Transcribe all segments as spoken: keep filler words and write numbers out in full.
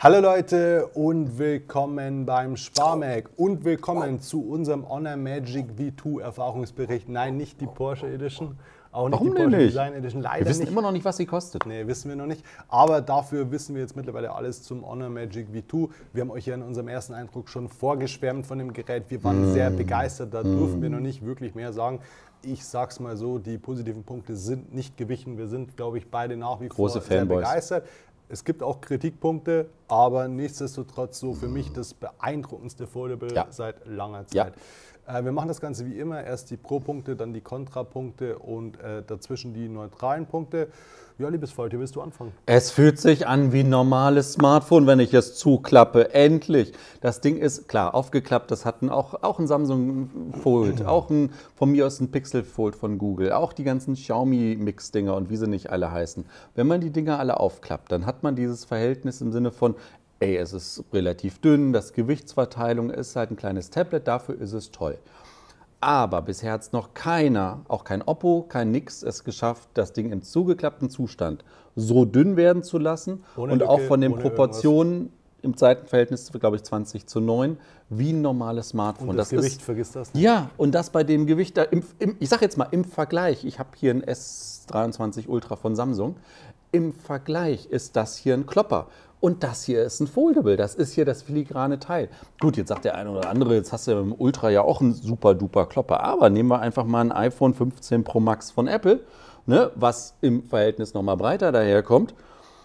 Hallo Leute und willkommen beim Sparmac und willkommen zu unserem Honor Magic V zwei Erfahrungsbericht. Nein, nicht die Porsche Edition, auch nicht Warum die Porsche nicht? Design Edition, leider Wir wissen nicht. immer noch nicht, was sie kostet. Nee, wissen wir noch nicht. Aber dafür wissen wir jetzt mittlerweile alles zum Honor Magic V zwei. Wir haben euch ja in unserem ersten Eindruck schon vorgeschwärmt von dem Gerät. Wir waren mm. sehr begeistert, da mm. dürfen wir noch nicht wirklich mehr sagen. Ich sag's mal so, die positiven Punkte sind nicht gewichen. Wir sind, glaube ich, beide nach wie Große vor sehr Fanboys. begeistert. Es gibt auch Kritikpunkte, aber nichtsdestotrotz so für mich das beeindruckendste Foldable Ja. seit langer Zeit. Ja. Äh, wir machen das Ganze wie immer, erst die Pro-Punkte, dann die Kontrapunkte und äh, dazwischen die neutralen Punkte. Ja, liebes Falti, willst du anfangen? Es fühlt sich an wie ein normales Smartphone, wenn ich es zuklappe. Endlich. Das Ding ist, klar, aufgeklappt. Das hatten auch, auch ein Samsung Fold, auch ein, von mir aus ein Pixel Fold von Google, auch die ganzen Xiaomi Mix-Dinger und wie sie nicht alle heißen. Wenn man die Dinger alle aufklappt, dann hat man dieses Verhältnis im Sinne von, ey, es ist relativ dünn, das Gewichtsverteilung ist halt ein kleines Tablet, dafür ist es toll. Aber bisher hat es noch keiner, auch kein Oppo, kein Nix, es geschafft, das Ding im zugeklappten Zustand so dünn werden zu lassen Ohne und Lücke, auch von den ohne Proportionen irgendwas. Im Seitenverhältnis, glaube ich, zwanzig zu neun, wie ein normales Smartphone. Und das, das Gewicht, ist, vergiss das nicht. Ja, und das bei dem Gewicht, da im, im, ich sage jetzt mal im Vergleich, ich habe hier ein S dreiundzwanzig Ultra von Samsung, im Vergleich ist das hier ein Klopper. Und das hier ist ein Foldable, das ist hier das filigrane Teil. Gut, jetzt sagt der eine oder andere, jetzt hast du im Ultra ja auch einen super duper Klopper. Aber nehmen wir einfach mal ein iPhone fünfzehn Pro Max von Apple, ne, was im Verhältnis nochmal breiter daherkommt.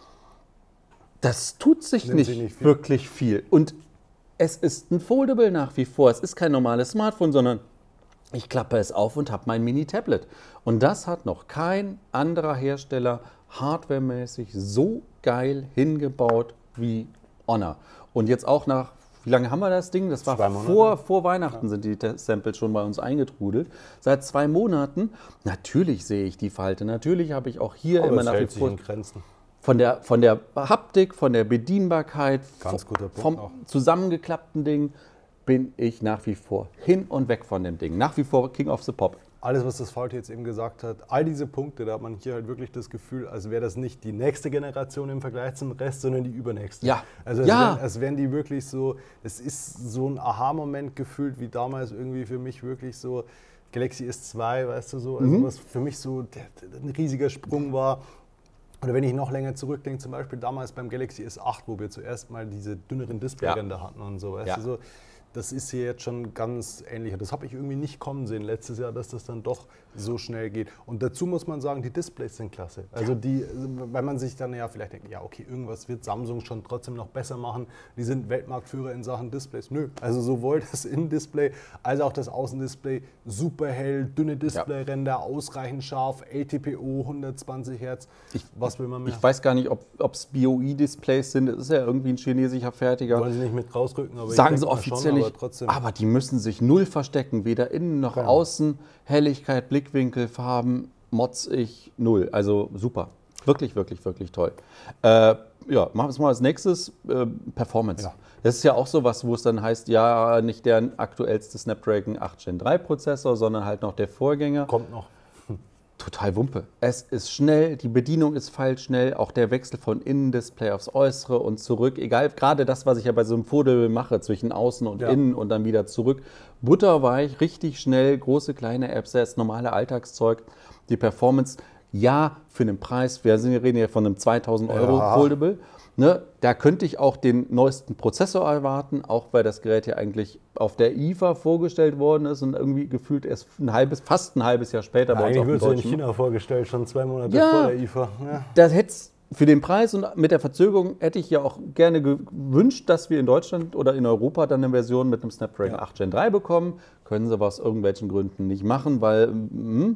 Das tut sich nicht, nicht viel. wirklich viel. Und es ist ein Foldable nach wie vor. Es ist kein normales Smartphone, sondern ich klappe es auf und habe mein Mini-Tablet. Und das hat noch kein anderer Hersteller hardwaremäßig so geil hingebaut wie Honor. Und jetzt auch nach, wie lange haben wir das Ding? Das war vor, vor Weihnachten ja. sind die Samples schon bei uns eingetrudelt. Seit zwei Monaten, natürlich sehe ich die Falte, natürlich habe ich auch hier Aber immer es nach wie hält sich vor in Grenzen. Von der, von der Haptik, von der Bedienbarkeit, Ganz guter Punkt vom auch. zusammengeklappten Ding bin ich nach wie vor hin und weg von dem Ding. Nach wie vor King of the Pop. Alles, was das Falti jetzt eben gesagt hat, all diese Punkte, da hat man hier halt wirklich das Gefühl, als wäre das nicht die nächste Generation im Vergleich zum Rest, sondern die übernächste. Ja. Also als, ja. wären, als wären die wirklich so, es ist so ein Aha-Moment gefühlt, wie damals irgendwie für mich wirklich so Galaxy S zwei, weißt du so, also Mhm. was für mich so der, der, ein riesiger Sprung war. Oder wenn ich noch länger zurückdenke, zum Beispiel damals beim Galaxy S acht, wo wir zuerst mal diese dünneren Displayränder ja. hatten und so, weißt ja. du so. Das ist hier jetzt schon ganz ähnlich. Das habe ich irgendwie nicht kommen sehen letztes Jahr, dass das dann doch so schnell geht. Und dazu muss man sagen, die Displays sind klasse. Also die, weil man sich dann ja vielleicht denkt, ja okay, irgendwas wird Samsung schon trotzdem noch besser machen. Die sind Weltmarktführer in Sachen Displays. Nö, also sowohl das Innendisplay als auch das Außendisplay super hell, dünne Displayränder, ja. ausreichend scharf, L T P O, hundertzwanzig Hertz. Ich, Was will man mehr? Ich weiß gar nicht, ob es B O I-Displays sind. Das ist ja irgendwie ein chinesischer Fertiger. Wollen sie nicht mit rausrücken, aber sagen ich sie offiziell nicht. Aber, trotzdem. aber die müssen sich null verstecken, weder innen noch genau. außen. Helligkeit, Blickwinkel, Farben, motz ich null. Also super. Wirklich, wirklich, wirklich toll. Äh, ja, machen wir es mal als nächstes. Äh, Performance. Ja. Das ist ja auch so was, wo es dann heißt, ja, nicht der aktuellste Snapdragon acht Gen drei Prozessor, sondern halt noch der Vorgänger. Kommt noch. Total Wumpe. Es ist schnell, die Bedienung ist feilschnell, auch der Wechsel von Innendisplay aufs Äußere und zurück. Egal, gerade das, was ich ja bei so einem Foldable mache, zwischen Außen und ja. Innen und dann wieder zurück. Butterweich, richtig schnell, große, kleine Apps, das normale Alltagszeug. Die Performance, ja, für den Preis, wir reden ja von einem zweitausend Euro ja. Foldable. Ne, da könnte ich auch den neuesten Prozessor erwarten, auch weil das Gerät ja eigentlich auf der I F A vorgestellt worden ist und irgendwie gefühlt erst ein halbes, fast ein halbes Jahr später ja, bei uns eigentlich auf dem wird es ja in Deutschen. China vorgestellt, schon zwei Monate ja, vor der I F A. Ja. Das hätte für den Preis und mit der Verzögerung hätte ich ja auch gerne gewünscht, dass wir in Deutschland oder in Europa dann eine Version mit einem Snapdragon ja. acht Gen drei bekommen. Können sie aber aus irgendwelchen Gründen nicht machen, weil... Mh,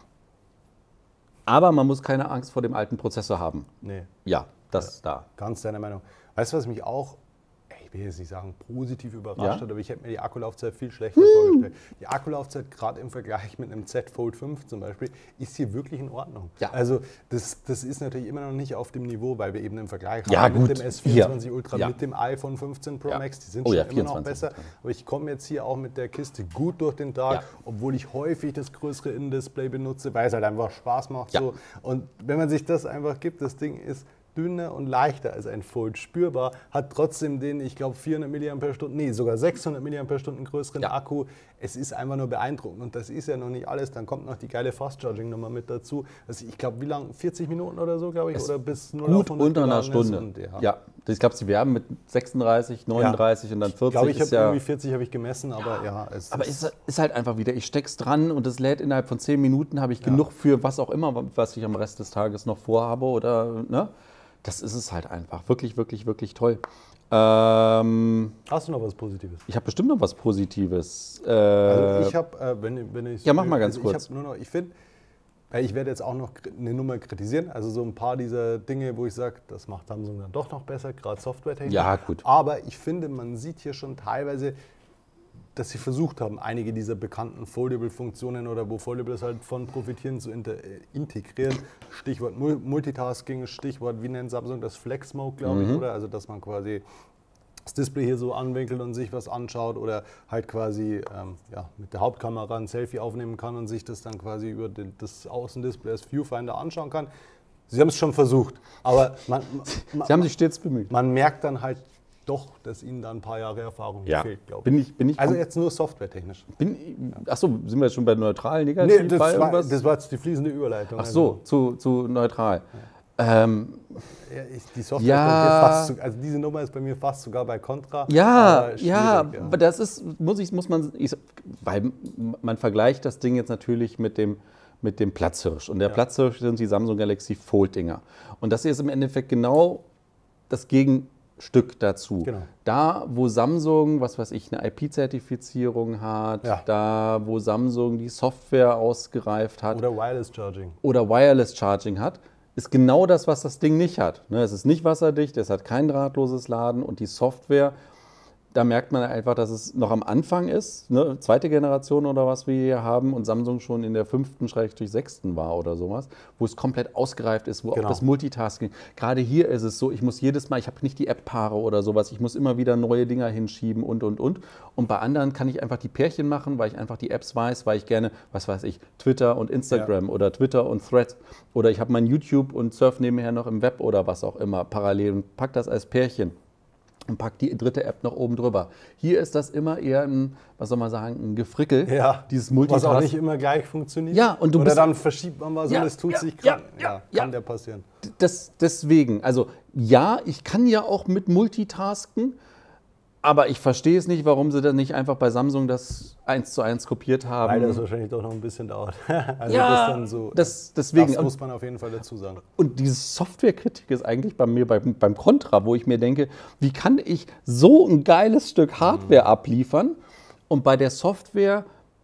aber man muss keine Angst vor dem alten Prozessor haben. Nee. Ja, das ja, da. Ganz deine Meinung. Weißt du, was mich auch, ich will jetzt nicht sagen positiv überrascht ja? hat, aber ich hätte mir die Akkulaufzeit viel schlechter hm. vorgestellt. Die Akkulaufzeit, gerade im Vergleich mit einem Z Fold fünf zum Beispiel, ist hier wirklich in Ordnung. Ja. Also das, das ist natürlich immer noch nicht auf dem Niveau, weil wir eben im Vergleich ja, haben gut. mit dem S vierundzwanzig ja. Ultra, ja. mit dem iPhone fünfzehn Pro ja. Max, die sind oh, schon ja, immer noch vierundzwanzig. besser. Aber ich komme jetzt hier auch mit der Kiste gut durch den Tag, ja. obwohl ich häufig das größere Innendisplay benutze, weil es halt einfach Spaß macht. Ja. So. Und wenn man sich das einfach gibt, das Ding ist dünner und leichter als ein Fold spürbar, hat trotzdem den, ich glaube, vierhundert Milliampere-Stunden, nee, sogar sechshundert Milliampere-Stunden größeren Ja. Akku. Es ist einfach nur beeindruckend und das ist ja noch nicht alles. Dann kommt noch die geile Fast-Charging-Nummer mit dazu. Also ich glaube, wie lange? vierzig Minuten oder so, glaube ich? Es oder bis null Gut auf hundert unter einer geladen ist Stunde. und, ja. ja. Ich glaube, sie werben mit sechsunddreißig, neununddreißig und dann Ich vierzig. glaube, ich ist habe ja, irgendwie vierzig habe ich gemessen, aber ja. es aber ist, es ist halt einfach wieder, ich steck's dran und es lädt innerhalb von zehn Minuten, habe ich genug für was auch immer, was ich am Rest des Tages noch vorhabe oder, ne? Das ist es halt einfach. Wirklich, wirklich, wirklich toll. Ähm, hast du noch was Positives? ich habe bestimmt noch was Positives. Äh, Also ich habe, äh, wenn, wenn ich... Ja, mach mal ganz also kurz. Ich habe nur noch, ich finde, ich werde jetzt auch noch eine Nummer kritisieren, also so ein paar dieser Dinge, wo ich sage, das macht Samsung dann doch noch besser, gerade softwaretechnisch. Ja, gut. Aber ich finde, man sieht hier schon teilweise, dass sie versucht haben, einige dieser bekannten Foldable-Funktionen oder wo Foldables halt von profitieren, zu inter, äh, integrieren. Stichwort Mul- Multitasking, Stichwort, wie nennt Samsung das, Flex Mode, glaube ich, oder? Also, dass man quasi das Display hier so anwinkelt und sich was anschaut oder halt quasi ähm, ja, mit der Hauptkamera ein Selfie aufnehmen kann und sich das dann quasi über den, das Außendisplay als Viewfinder anschauen kann. Sie haben es schon versucht, aber man, man, Sie haben sich stets bemüht. man merkt dann halt doch, dass ihnen da ein paar Jahre Erfahrung Ja. fehlt, glaube ich. Bin ich, bin ich, Also jetzt nur softwaretechnisch. bin, achso, sind wir jetzt schon bei neutral, negativ? Nee, das bei war, irgendwas? das war jetzt die fließende Überleitung. Ach so, zu, zu neutral. Ähm, Also, ja, ich, die Software Ja. ist bei mir fast, so- also diese Nummer ist bei mir fast sogar bei Contra. Ja, aber ja, schwierig, aber das ist, muss ich, muss man, ich, weil man vergleicht das Ding jetzt natürlich mit dem, mit dem Platzhirsch. Und der Ja. Platzhirsch sind die Samsung Galaxy Fold-Dinger. Und das hier ist im Endeffekt genau das Gegenstück dazu. Genau. Da, wo Samsung, was weiß ich, eine I P-Zertifizierung hat, Ja. da, wo Samsung die Software ausgereift hat, Oder Wireless Charging. oder Wireless Charging hat, ist genau das, was das Ding nicht hat. Ne, es ist nicht wasserdicht, es hat kein drahtloses Laden und die Software, da merkt man einfach, dass es noch am Anfang ist, ne, zweite Generation oder was wir hier haben und Samsung schon in der fünften, Schrägstrich sechsten war oder sowas, wo es komplett ausgereift ist, wo Genau. auch das Multitasking, gerade hier ist es so, ich muss jedes Mal, ich habe nicht die App-Paare oder sowas, ich muss immer wieder neue Dinger hinschieben und, und, und. Und bei anderen kann ich einfach die Pärchen machen, weil ich einfach die Apps weiß, weil ich gerne, was weiß ich, Twitter und Instagram Ja. oder Twitter und Threads oder ich habe mein YouTube und surf nebenher noch im Web oder was auch immer parallel und pack das als Pärchen. Und pack die dritte App noch oben drüber. Hier ist das immer eher ein, was soll man sagen, ein Gefrickel. Ja, Dieses was auch Multitasking. nicht immer gleich funktioniert. Ja, und du Oder bist- dann verschiebt man was Ja, und es tut ja, sich ja, krank. ja, Ja, ja. kann der passieren. Das, deswegen, also ja, ich kann ja auch mit Multitasken, aber ich verstehe es nicht, warum sie dann nicht einfach bei Samsung das eins zu eins kopiert haben. Weil das wahrscheinlich doch noch ein bisschen dauert. Also Ja, das dann so. das- deswegen. Das muss man auf jeden Fall dazu sagen. Und diese Softwarekritik ist eigentlich bei mir beim, beim Contra, wo ich mir denke, wie kann ich so ein geiles Stück Hardware Mhm. abliefern und bei der Software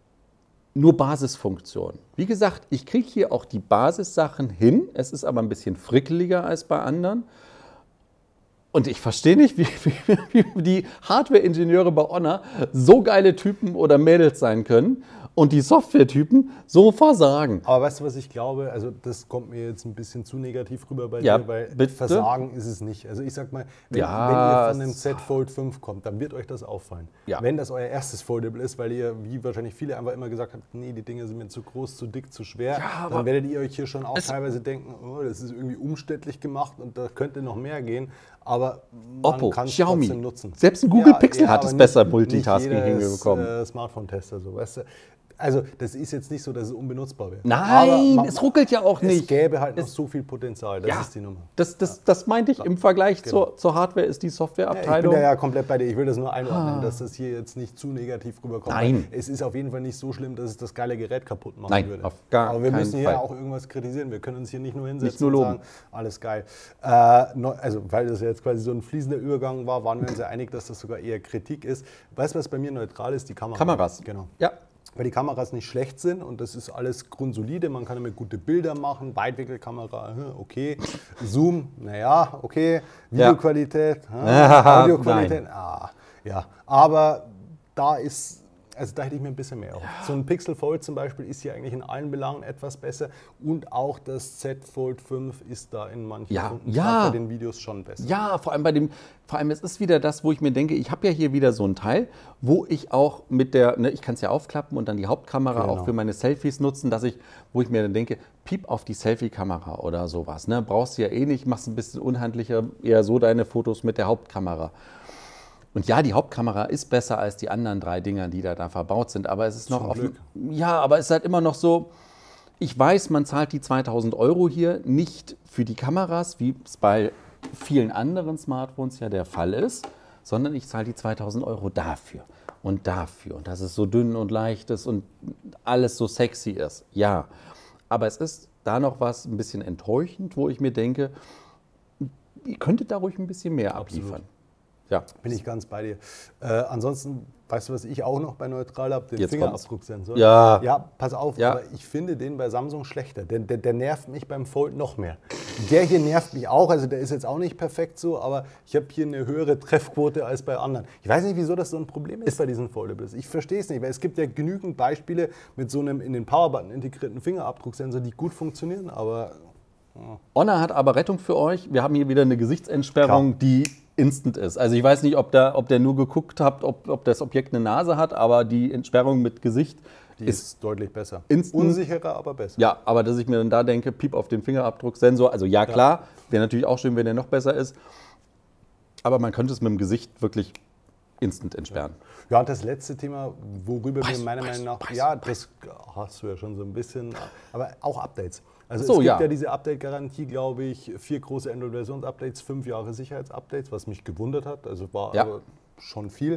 nur Basisfunktionen. Wie gesagt, ich kriege hier auch die Basissachen hin, es ist aber ein bisschen frickeliger als bei anderen. Und ich verstehe nicht, wie, wie, wie die Hardware-Ingenieure bei Honor so geile Typen oder Mädels sein können und die Software-Typen so versagen. Aber weißt du, was ich glaube? Also das kommt mir jetzt ein bisschen zu negativ rüber bei Ja, dir, weil bitte? Versagen ist es nicht. Also ich sag mal, wenn, Ja, wenn ihr von dem es- Z Fold fünf kommt, dann wird euch das auffallen. Ja. Wenn das euer erstes Foldable ist, weil ihr, wie wahrscheinlich viele einfach immer gesagt habt, nee, die Dinge sind mir zu groß, zu dick, zu schwer, Ja, aber dann werdet ihr euch hier schon auch es- teilweise denken, oh, das ist irgendwie umständlich gemacht und da könnte noch mehr gehen. Aber man Oppo, kann es Xiaomi. trotzdem nutzen. Selbst ein Google Pixel hat aber es besser nicht- Multitasking nicht jedes, hinbekommen. Äh, Smartphone-Tester, so, weißt du. Also das ist jetzt nicht so, dass es unbenutzbar wäre. Nein, Aber man- es ruckelt ja auch Es nicht. gäbe halt noch Es- so viel Potenzial, das Ja, ist die Nummer. Das, das, das meinte ich im Vergleich Genau. zur, zur Hardware ist die Ja, ich bin Softwareabteilung. da ja komplett bei dir. Ich will das nur einordnen, dass das hier jetzt nicht zu negativ rüberkommt. Nein. Es ist auf jeden Fall nicht so schlimm, dass es das geile Gerät kaputt machen Nein, würde. auf gar Aber wir keinen müssen hier Fall. auch irgendwas kritisieren. Wir können uns hier nicht nur hinsetzen Nicht nur und loben. sagen, alles geil. Äh, neu- also, weil das ja jetzt quasi so ein fließender Übergang war, waren wir uns ja einig, dass das sogar eher Kritik ist. Weißt du, was bei mir neutral ist? Die Kamera. Kameras. Genau. Ja. Weil die Kameras nicht schlecht sind und das ist alles grundsolide. Man kann damit gute Bilder machen. Weitwinkelkamera, hm, okay. Zoom, naja, okay. Videoqualität, hm, Ah, Audioqualität, ah, ja. Aber da ist also da hätte ich mir ein bisschen mehr erhofft. Ja. So ein Pixel Fold zum Beispiel ist hier eigentlich in allen Belangen etwas besser und auch das Z Fold fünf ist da in manchen ja. Punkten ja. bei den Videos schon besser. Ja, vor allem bei dem, vor allem es ist wieder das, wo ich mir denke, ich habe ja hier wieder so ein Teil, wo ich auch mit der, ne, ich kann es ja aufklappen und dann die Hauptkamera genau. auch für meine Selfies nutzen, dass ich, wo ich mir dann denke, piep auf die Selfie-Kamera oder sowas. Ne? Brauchst du ja eh nicht, machst ein bisschen unhandlicher, eher so deine Fotos mit der Hauptkamera. Und ja, die Hauptkamera ist besser als die anderen drei Dinger, die da, da verbaut sind. Aber es ist noch auf, ja, aber es ist halt immer noch so, ich weiß, man zahlt die zweitausend Euro hier nicht für die Kameras, wie es bei vielen anderen Smartphones ja der Fall ist, sondern ich zahle die zweitausend Euro dafür und dafür. Und dass es so dünn und leicht ist und alles so sexy ist. Ja, aber es ist da noch was ein bisschen enttäuschend, wo ich mir denke, ihr könntet da ruhig ein bisschen mehr Absolut. abliefern. Ja. Bin ich ganz bei dir. Äh, ansonsten, weißt du, was ich auch noch bei Neutral habe? Den Jetzt Fingerabdrucksensor. Ja. Ja, pass auf, Ja. aber ich finde den bei Samsung schlechter. Der, der, der nervt mich beim Fold noch mehr. Der hier nervt mich auch, also der ist jetzt auch nicht perfekt so, aber ich habe hier eine höhere Treffquote als bei anderen. Ich weiß nicht, wieso das so ein Problem ist bei diesen Foldables. Ich verstehe es nicht, weil es gibt ja genügend Beispiele mit so einem in den Powerbutton integrierten Fingerabdrucksensor, die gut funktionieren, aber... Ja. Honor hat aber Rettung für euch. Wir haben hier wieder eine Gesichtsentsperrung, Klar. die instant ist. Also ich weiß nicht, ob der, ob der nur geguckt habt, ob, ob das Objekt eine Nase hat, aber die Entsperrung mit Gesicht die ist, ist deutlich besser. Instant. Unsicherer, aber besser. Ja, aber dass ich mir dann da denke, piep auf den Fingerabdrucksensor. Also ja, klar, ja. wäre natürlich auch schön, wenn der noch besser ist. Aber man könnte es mit dem Gesicht wirklich instant entsperren. Ja, und das letzte Thema, worüber Preis, wir meiner Preis, Meinung nach, Preis, ja, Preis. das hast du ja schon so ein bisschen, aber auch Updates. Also so, es gibt ja. ja diese Update-Garantie, glaube ich, vier große Android-Versions-Updates, fünf Jahre Sicherheitsupdates, was mich gewundert hat. Also war ja. aber schon viel.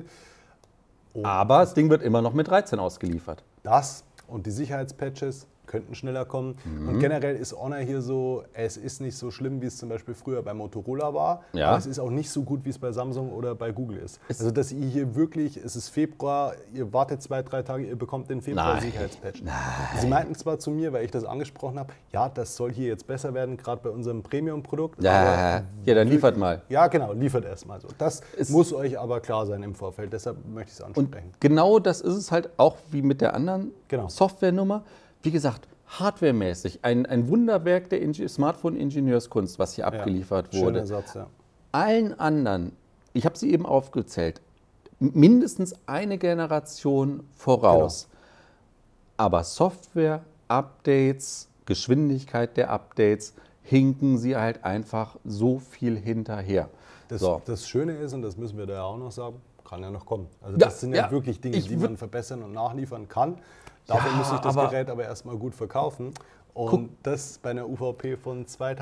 Und aber das Ding wird immer noch mit dreizehn ausgeliefert. Das und die Sicherheitspatches könnten schneller kommen. Mhm. Und generell ist Honor hier so, es ist nicht so schlimm, wie es zum Beispiel früher bei Motorola war. Ja. Aber es ist auch nicht so gut, wie es bei Samsung oder bei Google ist. Es also dass ihr hier wirklich, es ist Februar, ihr wartet zwei, drei Tage, ihr bekommt den Februar-Sicherheitspatch. Sie meinten zwar zu mir, weil ich das angesprochen habe, ja, das soll hier jetzt besser werden, gerade bei unserem Premium-Produkt. Ja, ja, dann liefert mal. Ja, genau, liefert erstmal so. Das es muss euch aber klar sein im Vorfeld, deshalb möchte ich es ansprechen. Und genau das ist es halt auch wie mit der anderen genau. Softwarenummer. Wie gesagt, hardwaremäßig ein, ein Wunderwerk der Inge- Smartphone-Ingenieurskunst, was hier abgeliefert ja, wurde. Schöner Satz, ja. Allen anderen, ich habe sie eben aufgezählt, mindestens eine Generation voraus. Genau. Aber Software, Updates, Geschwindigkeit der Updates, hinken sie halt einfach so viel hinterher. Das, so. das Schöne ist, und das müssen wir da ja auch noch sagen, kann ja noch kommen. Also das ja, sind ja, ja wirklich Dinge, die man verbessern und nachliefern kann. Dafür ja, muss ich das Gerät aber erstmal gut verkaufen. Und guck, das bei einer U V P von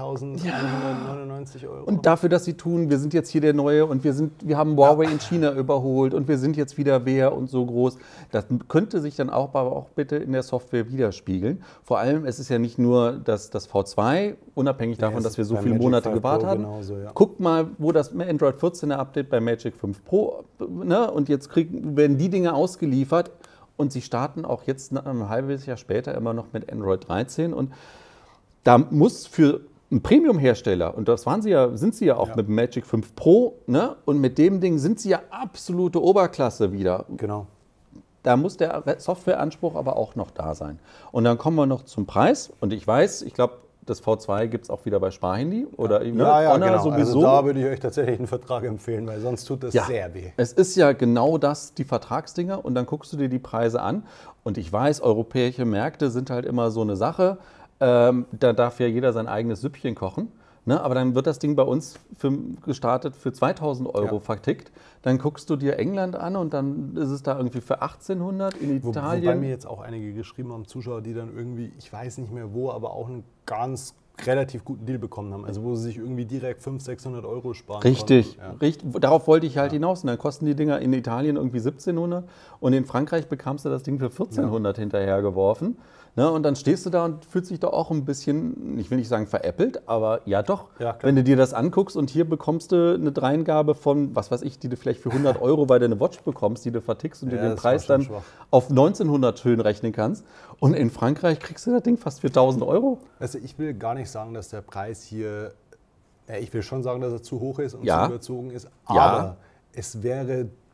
zweitausendeinhundertneunundneunzig ja. Euro. Und dafür, dass sie tun, wir sind jetzt hier der Neue und wir, sind, wir haben Huawei ja. in China überholt und wir sind jetzt wieder wer und so groß. Das könnte sich dann auch, aber auch bitte in der Software widerspiegeln. Vor allem, es ist ja nicht nur das, das V zwei, unabhängig davon, ja, dass wir so viele Magic Monate gewartet haben. Genauso, ja. Guckt mal, wo das Android vierzehner Update bei Magic fünf Pro, ne? Und jetzt kriegen, werden die Dinge ausgeliefert. Und sie starten auch jetzt ein halbes Jahr später immer noch mit Android dreizehn. Und da muss für einen Premium-Hersteller, und das waren sie ja, sind sie ja auch ja. mit dem Magic fünf Pro, ne? Und mit dem Ding sind sie ja absolute Oberklasse wieder. Genau. Da muss der Softwareanspruch aber auch noch da sein. Und dann kommen wir noch zum Preis. Und ich weiß, ich glaube, das V zwei gibt es auch wieder bei Sparhandy. Oder ja, ne? ja, ja Honor genau. sowieso. Also da würde ich euch tatsächlich einen Vertrag empfehlen, weil sonst tut das ja, sehr weh. Es ist ja genau das, die Vertragsdinger. Und dann guckst du dir die Preise an. Und ich weiß, europäische Märkte sind halt immer so eine Sache. Ähm, da darf ja jeder sein eigenes Süppchen kochen. Ne? Aber dann wird das Ding bei uns für, gestartet für zweitausend Euro ja. vertickt. Dann guckst du dir England an und dann ist es da irgendwie für achtzehnhundert in Wo, Italien. Wobei mir jetzt auch einige geschrieben haben, Zuschauer, die dann irgendwie, ich weiß nicht mehr wo, aber auch einen ganz relativ guten Deal bekommen haben. Also wo sie sich irgendwie direkt fünfhundert, sechshundert Euro sparen Richtig, konnten. Ja. richtig. Darauf wollte ich halt ja. hinaus. Und dann kosten die Dinger in Italien irgendwie siebzehnhundert und in Frankreich bekamst du das Ding für vierzehnhundert ja. hinterhergeworfen. Ne, und dann stehst du da und fühlst dich doch auch ein bisschen, ich will nicht sagen veräppelt, aber ja doch, ja, wenn du dir das anguckst und hier bekommst du eine Dreingabe von, was weiß ich, die du vielleicht für hundert Euro bei deine Watch bekommst, die du vertickst und ja, du den Preis dann schwach. auf neunzehnhundert schön rechnen kannst. Und in Frankreich kriegst du das Ding fast für tausend Euro. Also ich will gar nicht sagen, dass der Preis hier, ja, ich will schon sagen, dass er zu hoch ist und ja. zu überzogen ist, aber ja. es wäre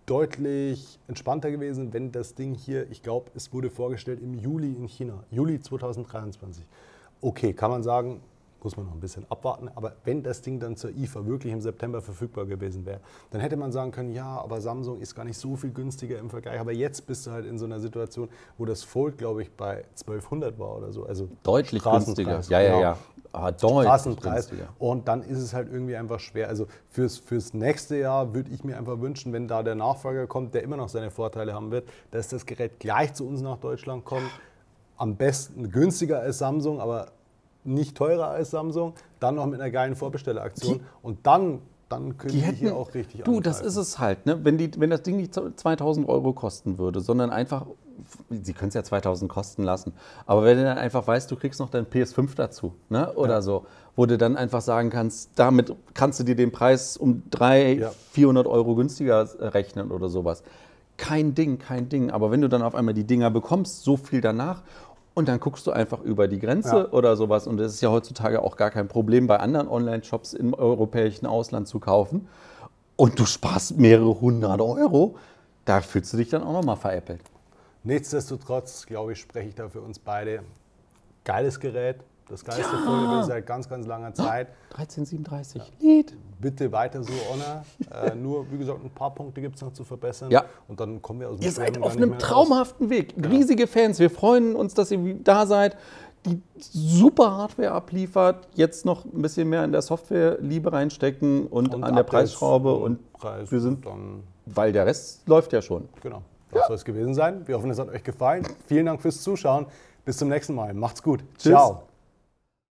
deutlich entspannter gewesen, wenn das Ding hier, ich glaube, es wurde vorgestellt im Juli in China, Juli zweitausenddreiundzwanzig. Okay, kann man sagen, muss man noch ein bisschen abwarten, aber wenn das Ding dann zur I F A wirklich im September verfügbar gewesen wäre, dann hätte man sagen können, ja, aber Samsung ist gar nicht so viel günstiger im Vergleich, aber jetzt bist du halt in so einer Situation, wo das Fold, glaube ich, bei zwölfhundert war oder so, also deutlich günstiger. Ja, ja, ja, ja. Ah, deutlich günstiger. Und dann ist es halt irgendwie einfach schwer. Also fürs, fürs nächste Jahr würde ich mir einfach wünschen, wenn da der Nachfolger kommt, der immer noch seine Vorteile haben wird, dass das Gerät gleich zu uns nach Deutschland kommt, am besten günstiger als Samsung, aber nicht teurer als Samsung, dann noch mit einer geilen Vorbestelleraktion die, und dann, dann können die, die hier auch richtig Du, angreifen. Das ist es halt, ne? wenn, die, wenn das Ding nicht zweitausend Euro kosten würde, sondern einfach, sie können es ja zweitausend kosten lassen, aber wenn du dann einfach weißt, du kriegst noch dein P S fünf dazu, ne? oder ja. so, wo du dann einfach sagen kannst, damit kannst du dir den Preis um dreihundert, ja. vierhundert Euro günstiger rechnen oder sowas. Kein Ding, kein Ding, aber wenn du dann auf einmal die Dinger bekommst, so viel danach, und dann guckst du einfach über die Grenze ja. oder sowas. Und das ist ja heutzutage auch gar kein Problem, bei anderen Online-Shops im europäischen Ausland zu kaufen. Und du sparst mehrere hundert Euro. Da fühlst du dich dann auch nochmal veräppelt. Nichtsdestotrotz, glaube ich, spreche ich da für uns beide. Geiles Gerät. Das geilste ja. Folge seit ganz, ganz langer Zeit. dreizehn siebenunddreißig. Ja. Lied. Bitte weiter so, Honor. äh, nur, wie gesagt, ein paar Punkte gibt es noch zu verbessern. Ja. Und dann kommen wir aus dem Ihr seid auf einem traumhaften raus. Weg. Riesige Fans. Wir freuen uns, dass ihr da seid. Die super Hardware abliefert. Jetzt noch ein bisschen mehr in der Software-Liebe reinstecken und, und an der Preisschraube. Und Preis wir sind, dann weil der Rest läuft ja schon. Genau. Das ja. soll es gewesen sein. Wir hoffen, es hat euch gefallen. Vielen Dank fürs Zuschauen. Bis zum nächsten Mal. Macht's gut. Tschüss. Ciao.